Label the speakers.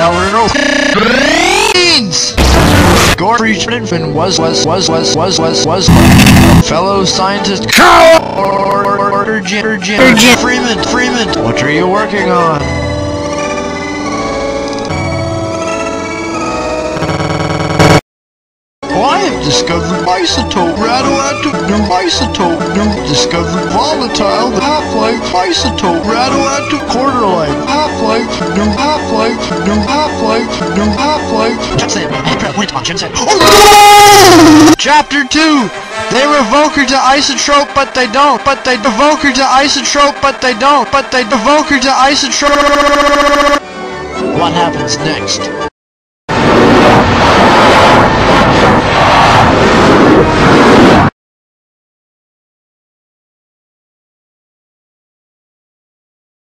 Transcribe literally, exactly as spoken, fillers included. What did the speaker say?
Speaker 1: Eleanor Brains! Gore Freechmen was was was was was was was fellow scientist Order Freeman Freeman. What are you working on? I have discovered isotope, radioactive new isotope, new discovered volatile, half-life, isotope, radioactive quarter life, half-life, new half-life, new half-life, new half-life. Chapter two. They revoke her to isotrope, but they don't. But they revoke her to isotrope, but they don't. But they revoke her to isotrope. What happens next?